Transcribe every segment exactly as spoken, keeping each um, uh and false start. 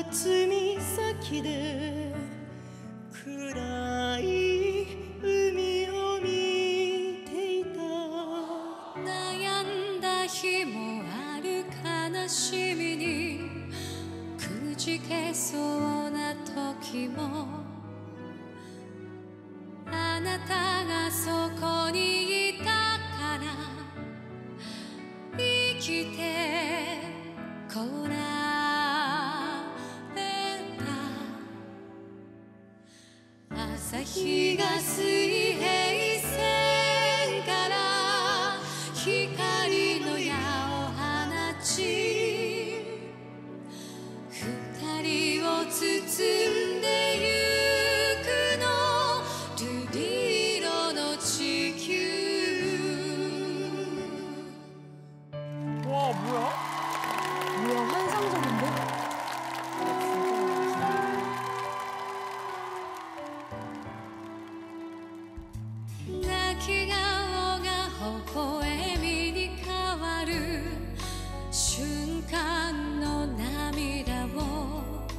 岬で暗い海を見ていた。 悩んだ日もある悲しみにくじけそうな時も、あなたがそこにいたから生きてこられた。朝日が水平線から光の矢を放ち、二人を包んでゆくの瑠璃色の地球。 와 뭐야? 뭐야, 환상적인데? 진짜 泣き顔が微笑みに変わる瞬間の涙を、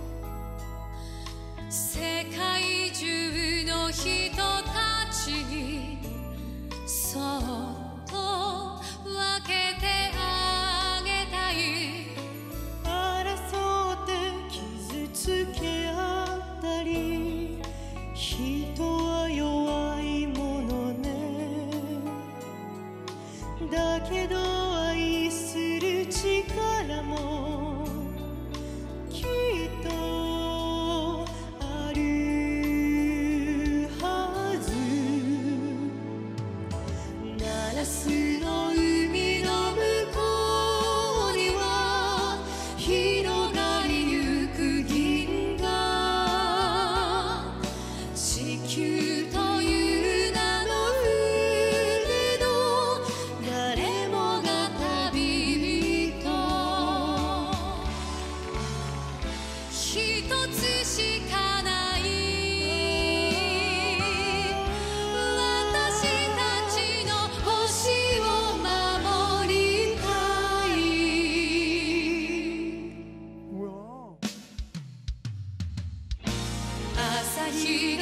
世界中の人たちにそっと分けてあげたい。 争って傷つけ合ったり、人は弱いものね。だけど愛する力もきっとあるはず。ガラスの海の向こうには広がりゆく銀河。地球という名の船の誰もが旅人。一つしかない私たちの星を守りたい。 뭐야? 朝日